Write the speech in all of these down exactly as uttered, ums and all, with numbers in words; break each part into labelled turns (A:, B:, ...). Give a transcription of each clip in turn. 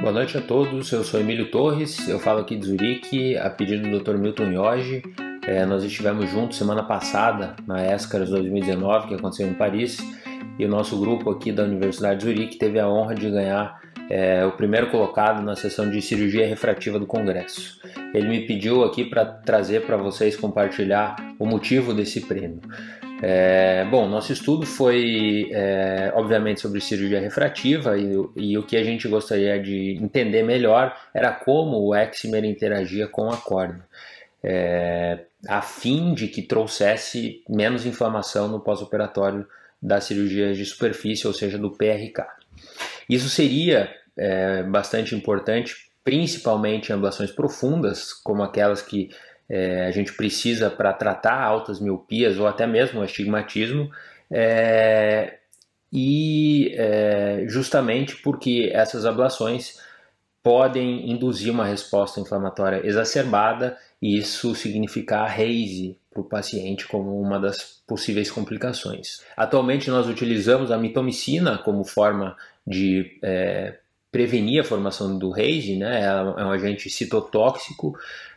A: Boa noite a todos, eu sou Emílio Torres, eu falo aqui de Zurique, a pedido do doutor Milton Yogi. É, nós estivemos juntos semana passada na ESCARS dois mil e dezenove, que aconteceu em Paris, e o nosso grupo aqui da Universidade de Zurique teve a honra de ganhar é, o primeiro colocado na sessão de cirurgia refrativa do congresso. Ele me pediu aqui para trazer para vocês compartilhar o motivo desse prêmio. É, bom, nosso estudo foi, é, obviamente, sobre cirurgia refrativa e, e o que a gente gostaria de entender melhor era como o excimer interagia com a córnea, é, a fim de que trouxesse menos inflamação no pós-operatório das cirurgias de superfície, ou seja, do P R K. Isso seria é, bastante importante, principalmente em ablações profundas, como aquelas que É, a gente precisa para tratar altas miopias ou até mesmo o astigmatismo, é, e é, justamente porque essas ablações podem induzir uma resposta inflamatória exacerbada e isso significar haze para o paciente como uma das possíveis complicações. Atualmente nós utilizamos a mitomicina como forma de é, prevenir a formação do haze, né? É um agente citotóxico.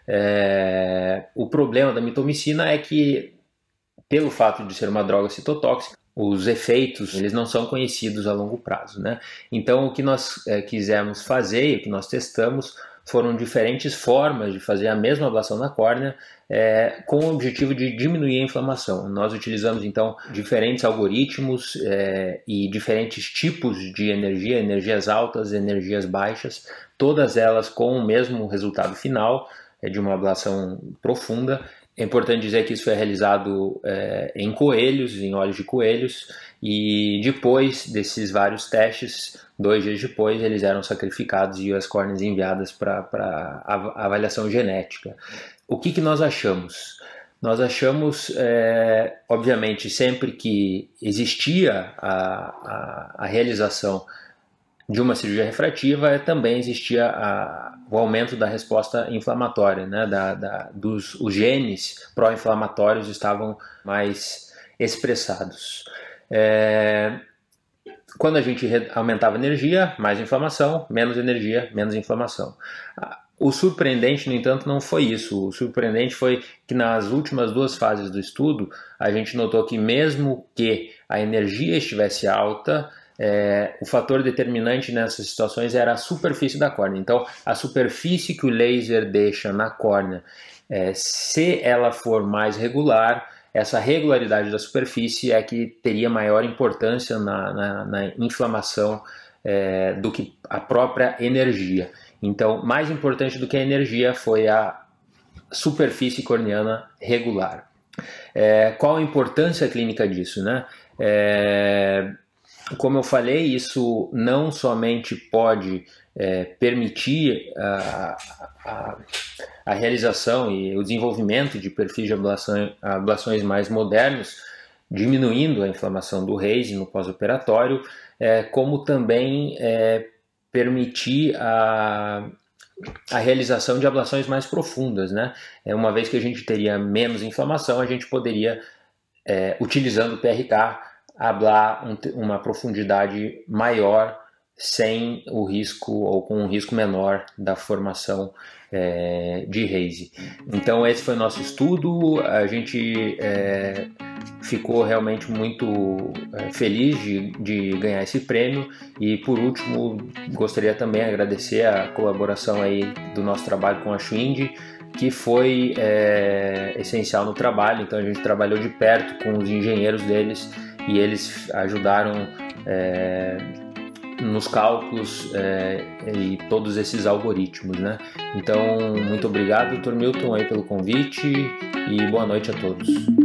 A: É, o problema da mitomicina é que, pelo fato de ser uma droga citotóxica, os efeitos eles não são conhecidos a longo prazo, né? Então o que nós é, quisemos fazer e o que nós testamos foram diferentes formas de fazer a mesma ablação na córnea é, com o objetivo de diminuir a inflamação. Nós utilizamos então diferentes algoritmos é, e diferentes tipos de energia, energias altas, energias baixas, todas elas com o mesmo resultado final, de uma ablação profunda. É importante dizer que isso foi realizado é, em coelhos, em olhos de coelhos, e depois desses vários testes, dois dias depois, eles eram sacrificados e as córneas enviadas para avaliação genética. O que, que nós achamos? Nós achamos, é, obviamente, sempre que existia a, a, a realização de uma cirurgia refrativa, também existia a, o aumento da resposta inflamatória, né? da, da, dos, os genes pró-inflamatórios estavam mais expressados. É, quando a gente aumentava a energia, mais inflamação, menos energia, menos inflamação. O surpreendente, no entanto, não foi isso. O surpreendente foi que nas últimas duas fases do estudo, a gente notou que mesmo que a energia estivesse alta, É, o fator determinante nessas situações era a superfície da córnea. Então, a superfície que o laser deixa na córnea, é, se ela for mais regular, essa regularidade da superfície é que teria maior importância na, na, na inflamação é, do que a própria energia. Então, mais importante do que a energia foi a superfície corneana regular. É, qual a importância clínica disso, né? É, Como eu falei, isso não somente pode é, permitir a, a, a realização e o desenvolvimento de perfis de ablação, ablações mais modernos, diminuindo a inflamação do haze no pós-operatório, é, como também é, permitir a, a realização de ablações mais profundas, né? É, uma vez que a gente teria menos inflamação, a gente poderia, é, utilizando o P R K, ablar um, uma profundidade maior sem o risco ou com um risco menor da formação é, de haze. Então esse foi o nosso estudo, a gente é, ficou realmente muito é, feliz de, de ganhar esse prêmio e por último gostaria também de agradecer a colaboração aí do nosso trabalho com a Schwind, que foi é, essencial no trabalho. Então a gente trabalhou de perto com os engenheiros deles e eles ajudaram é, nos cálculos é, e todos esses algoritmos, né? Então, muito obrigado, doutor Milton, aí, pelo convite e boa noite a todos.